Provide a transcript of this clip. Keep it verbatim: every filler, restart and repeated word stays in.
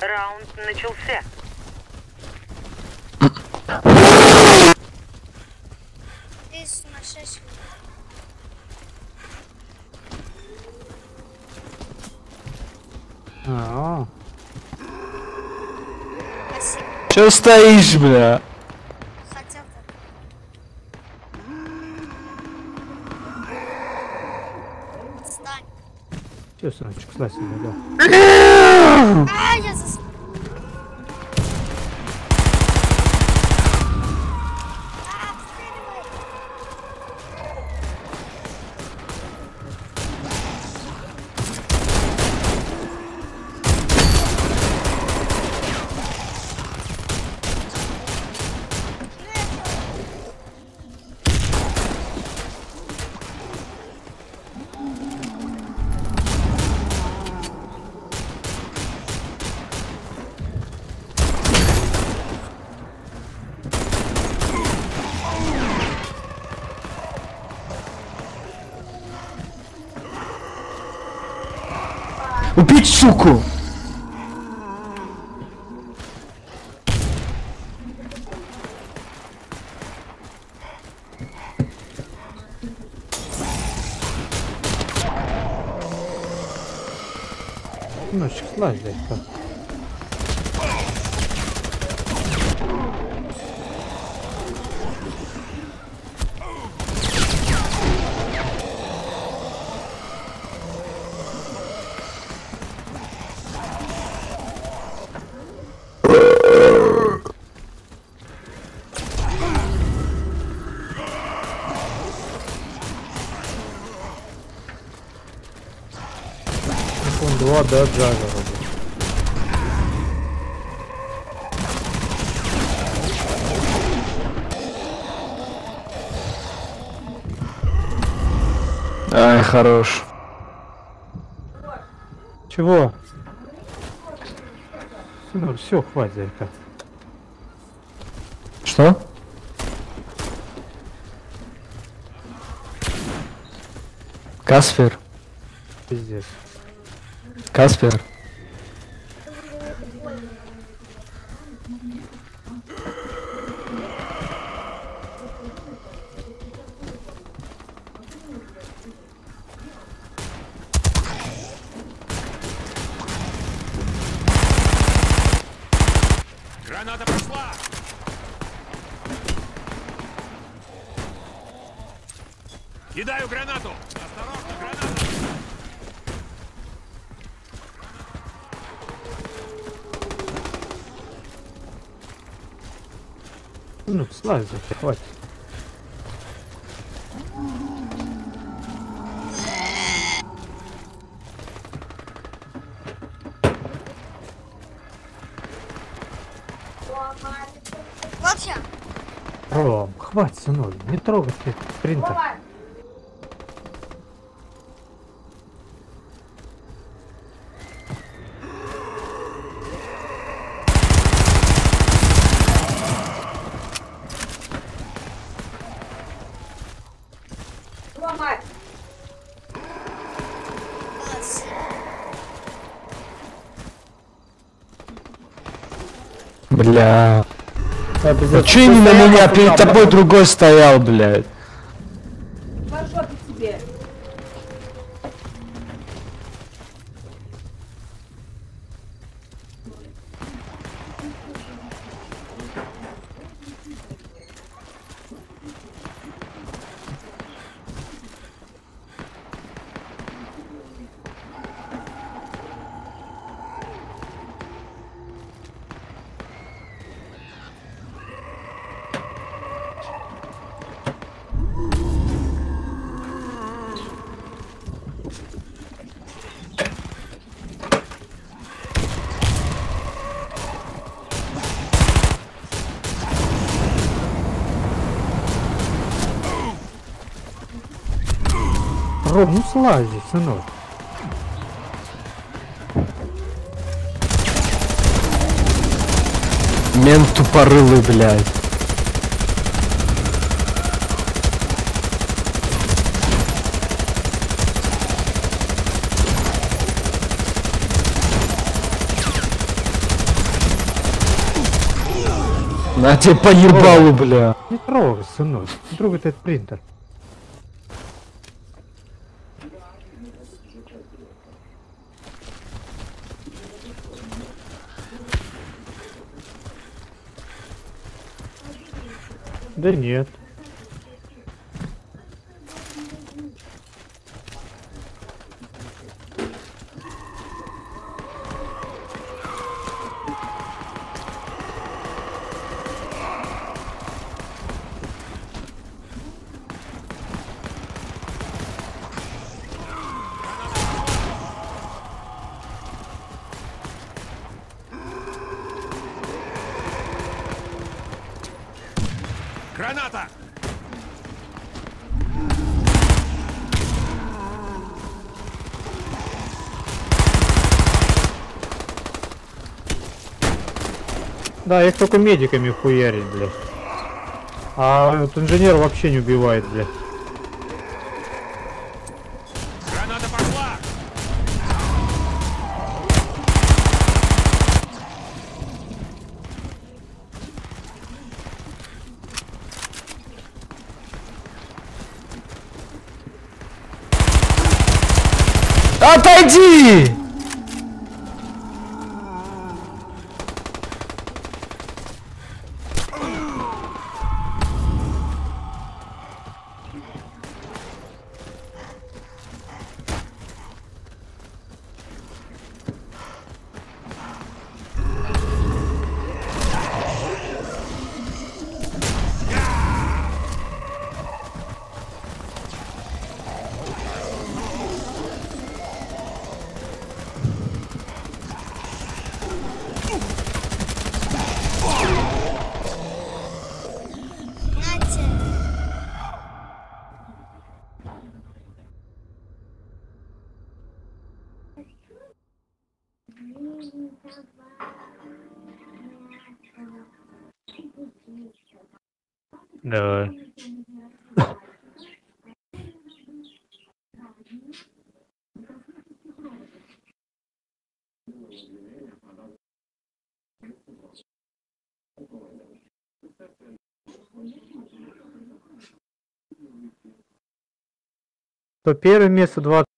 Раунд начался. Ты сумасшедший. А-а-а. Спасибо. Чё стоишь, бля? Хотел так. Отстань. Че, сыночек, слазь сюда, да. А, я зас... А, обстреливай. Убить суку! Сыночек, слазь, дай-ка. Он два до джага вроде. Ай, хорош. Чего? Сынок, все, хватит, дай-ка. Что? Каспер. Пиздец. Каспер. Граната пошла! Кидаю гранату! Осторожно, граната! Ну, слазь, дай-ка, хватит. Вот я. Ром, хватит, сынок, не трогай ты принтер. Молодцы. Бля. Обязательно. Ну чё не на меня? Перед тобой другой стоял, блядь. Пошёл ты себе. Ром, ну слази, сынок. Мент тупорылый, блядь. На тебе поебалу, бля. Не трогай, сынок. Не трогай этот принтер. Да нет. Граната! Да, их только медиками хуярить, блядь. А вот инженер вообще не убивает, блядь. Граната пошла! Отойди! Нате. Давай. То первое место, два